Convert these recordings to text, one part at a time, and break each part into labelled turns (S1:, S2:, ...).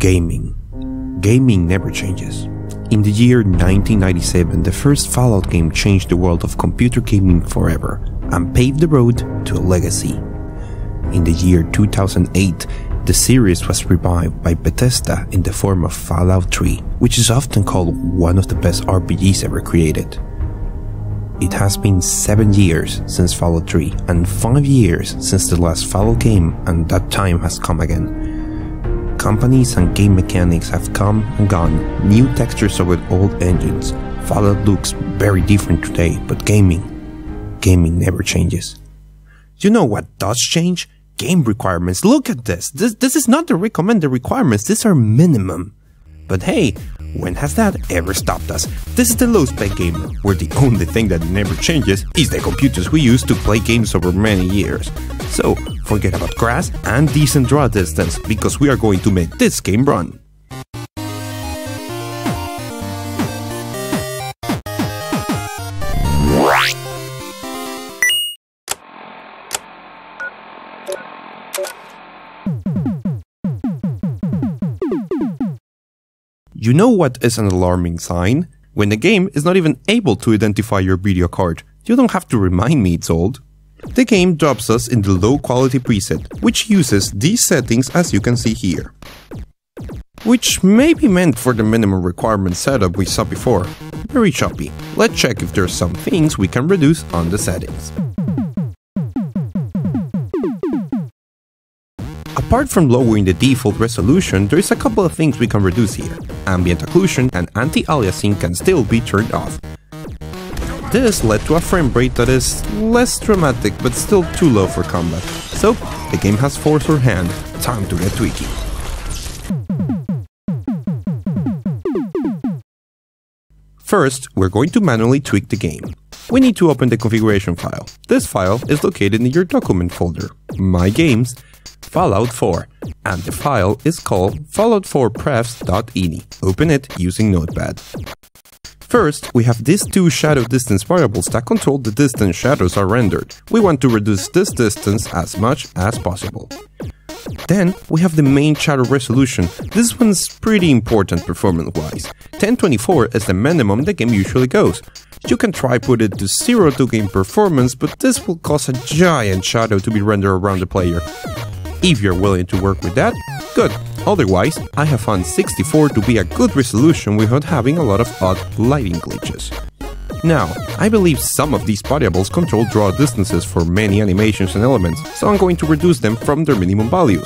S1: Gaming. Gaming never changes. In the year 1997, the first Fallout game changed the world of computer gaming forever and paved the road to a legacy. In the year 2008, the series was revived by Bethesda in the form of Fallout 3, which is often called one of the best RPGs ever created. It has been 7 years since Fallout 3 and 5 years since the last Fallout game, and that time has come again. Companies and game mechanics have come and gone, new textures over old engines. Fallout looks very different today, but gaming never changes. You know what does change? Game requirements. Look at this. This is not the recommended requirements, these are minimum. But hey, when has that ever stopped us? This is the LowSpecGamer, where the only thing that never changes is the computers we use to play games over many years. So, forget about grass and decent draw distance, because we are going to make this game run. You know what is an alarming sign? When the game is not even able to identify your video card. You don't have to remind me it's old. The game drops us in the low quality preset, which uses these settings as you can see here. Which may be meant for the minimum requirement setup we saw before. Very choppy. Let's check if there's some things we can reduce on the settings. Apart from lowering the default resolution, there is a couple of things we can reduce here. Ambient occlusion and anti-aliasing can still be turned off. This led to a frame rate that is less dramatic but still too low for combat. So, the game has forced our hand, time to get tweaky. First, we're going to manually tweak the game. We need to open the configuration file. This file is located in your document folder, My Games, Fallout 4, and the file is called fallout4prefs.ini. Open it using Notepad. First, we have these two shadow distance variables that control the distance shadows are rendered. We want to reduce this distance as much as possible. Then, we have the main shadow resolution. This one's pretty important performance-wise. 1024 is the minimum the game usually goes. You can try put it to 0 to gain performance, but this will cause a giant shadow to be rendered around the player. If you're willing to work with that, good. Otherwise, I have found 64 to be a good resolution without having a lot of odd lighting glitches. Now, I believe some of these variables control draw distances for many animations and elements, so I'm going to reduce them from their minimum values.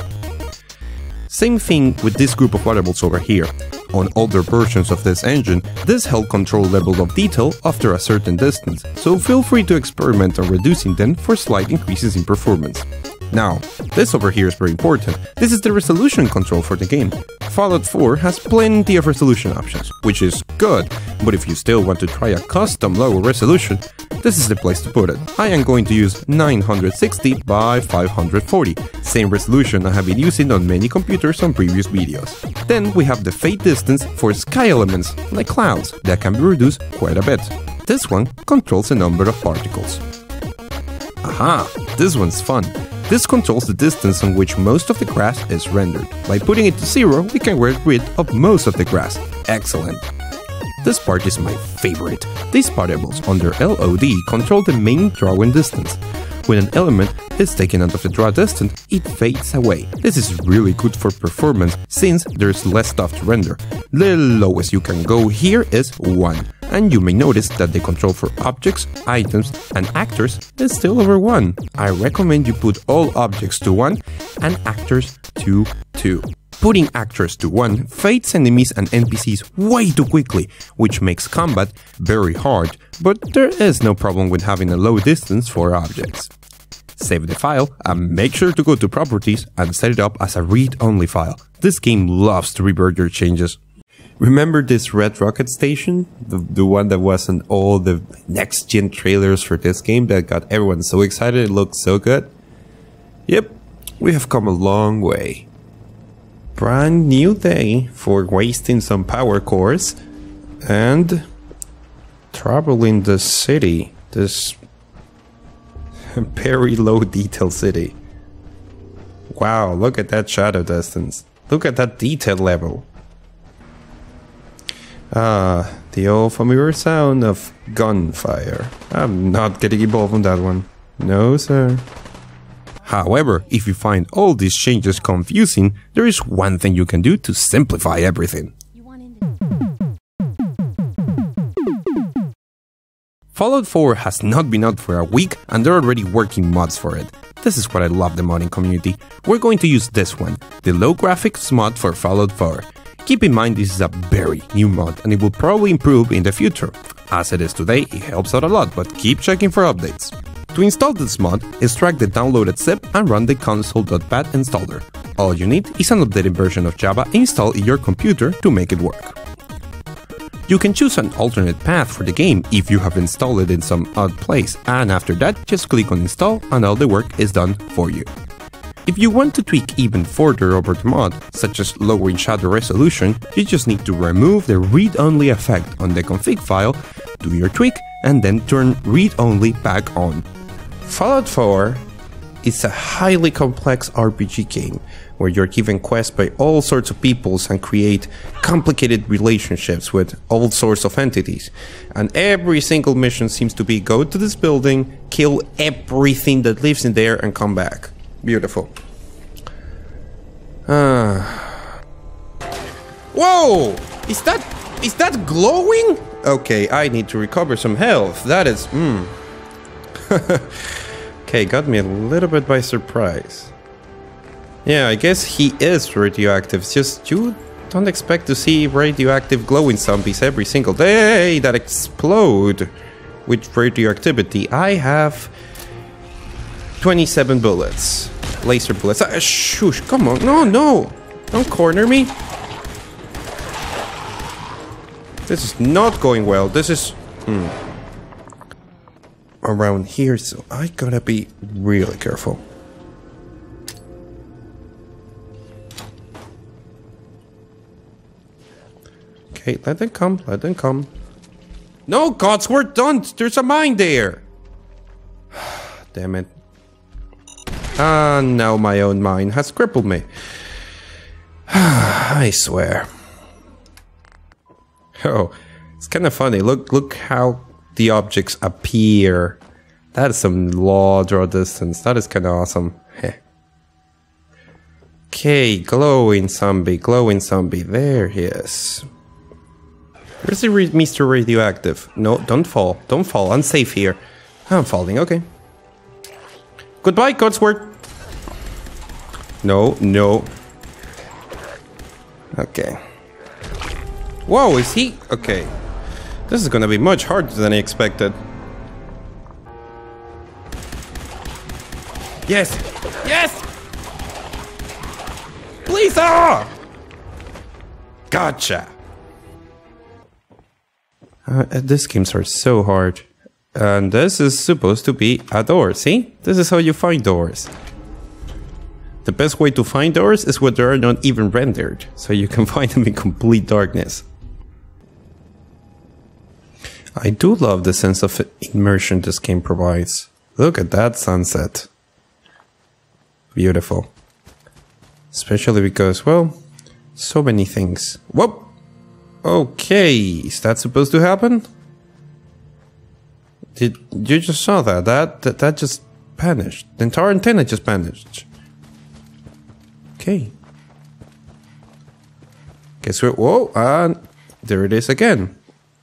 S1: Same thing with this group of variables over here. On older versions of this engine, this helped control level of detail after a certain distance, so feel free to experiment on reducing them for slight increases in performance. Now, this over here is very important. This is the resolution control for the game. Fallout 4 has plenty of resolution options, which is good, but if you still want to try a custom lower resolution, this is the place to put it. I am going to use 960 by 540, same resolution I have been using on many computers on previous videos. Then we have the fade distance for sky elements, like clouds, that can be reduced quite a bit. This one controls the number of particles. Aha, this one's fun. This controls the distance on which most of the grass is rendered. By putting it to 0, we can get rid of most of the grass. Excellent. This part is my favorite. These variables under LOD control the main drawing distance. When an element is taken out of the draw distance, it fades away. This is really good for performance since there's less stuff to render. The lowest you can go here is 1. And you may notice that the control for objects, items, and actors is still over 1. I recommend you put all objects to 1 and actors to 2. Putting actors to 1 fades enemies and NPCs way too quickly, which makes combat very hard, but there is no problem with having a low distance for objects. Save the file and make sure to go to Properties and set it up as a read-only file. This game loves to revert your changes. Remember this red rocket station? The one that was in all the next-gen trailers for this game that got everyone so excited, it looked so good? Yep, we have come a long way. Brand new day for wasting some power cores and traveling the city, this very low detail city. Wow, look at that shadow distance. Look at that detail level. Ah, the old familiar sound of gunfire. I'm not getting involved on that one. No, sir. However, if you find all these changes confusing, there is one thing you can do to simplify everything. Fallout 4 has not been out for a week and they're already working mods for it. This is what I love the modding community. We're going to use this one, the low graphics mod for Fallout 4. Keep in mind this is a very new mod and it will probably improve in the future. As it is today, it helps out a lot, but keep checking for updates. To install this mod, extract the downloaded zip and run the console.bat installer. All you need is an updated version of Java installed in your computer to make it work. You can choose an alternate path for the game if you have installed it in some odd place, and after that just click on install and all the work is done for you. If you want to tweak even further over the mod, such as lowering shadow resolution, you just need to remove the read-only effect on the config file, do your tweak, and then turn read-only back on. Fallout 4 is a highly complex RPG game where you're given quests by all sorts of peoples and create complicated relationships with all sorts of entities. And every single mission seems to be go to this building, kill everything that lives in there and come back. Beautiful. Whoa! Is that glowing? Okay, I need to recover some health. That is... Okay, got me a little bit by surprise. Yeah, I guess he is radioactive. It's just you don't expect to see radioactive glowing zombies every single day that explode with radioactivity. I have 27 bullets. Laser bullets. Shush, come on. No. Don't corner me. This is not going well. This is... around here, so I gotta be really careful. Okay, let them come. No, Godsword, don't! There's a mine there! Damn it. Ah, now my own mine has crippled me. I swear. Oh, it's kind of funny. Look how the objects appear. That is some low draw distance. That is kind of awesome. Okay, glowing zombie. There he is. Where's the Mr. Radioactive? No, don't fall. I'm safe here. I'm falling, okay. Goodbye, Codsworth. No. Okay. Whoa, is he? Okay. This is gonna be much harder than I expected. Yes! Please, Gotcha! These games are so hard. And this is supposed to be a door, see? This is how you find doors. The best way to find doors is when they are not even rendered, so you can find them in complete darkness. I do love the sense of immersion this game provides. Look at that sunset. Beautiful. Especially because, well, so many things. Whoop! Okay, is that supposed to happen? Did you just saw that? That just vanished. The entire antenna just vanished. Okay. Guess we're... Whoa! And there it is again.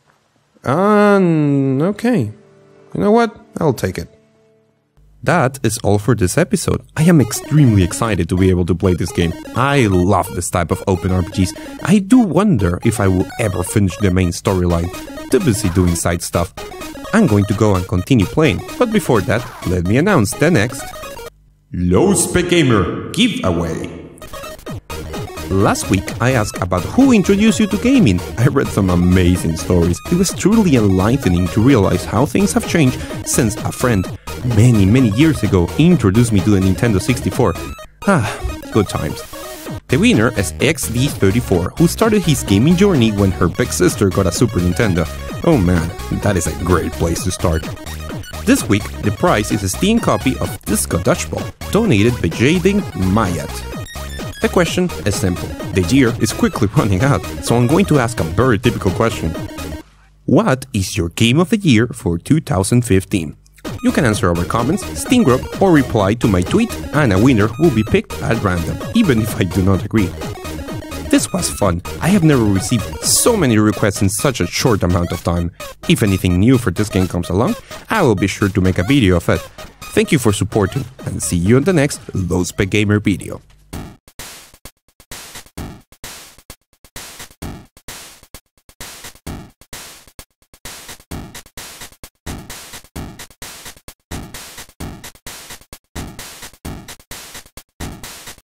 S1: Okay. You know what? I'll take it. That is all for this episode. I am extremely excited to be able to play this game. I love this type of open RPGs. I do wonder if I will ever finish the main storyline. Too busy doing side stuff. I'm going to go and continue playing, but before that, let me announce the next LowSpecGamer giveaway. Last week, I asked about who introduced you to gaming. I read some amazing stories. It was truly enlightening to realize how things have changed since a friend, many years ago, introduced me to the Nintendo 64. Good times. The winner is XD34, who started his gaming journey when her big sister got a Super Nintendo. Oh man, that is a great place to start. This week, the prize is a Steam copy of Disco Dodgeball, donated by Jaden Mayat. The question is simple. The year is quickly running out, so I'm going to ask a very typical question. What is your game of the year for 2015? You can answer our comments, Steam group, or reply to my tweet, and a winner will be picked at random, even if I do not agree. This was fun. I have never received so many requests in such a short amount of time. If anything new for this game comes along, I will be sure to make a video of it. Thank you for supporting, and see you in the next LowSpecGamer video.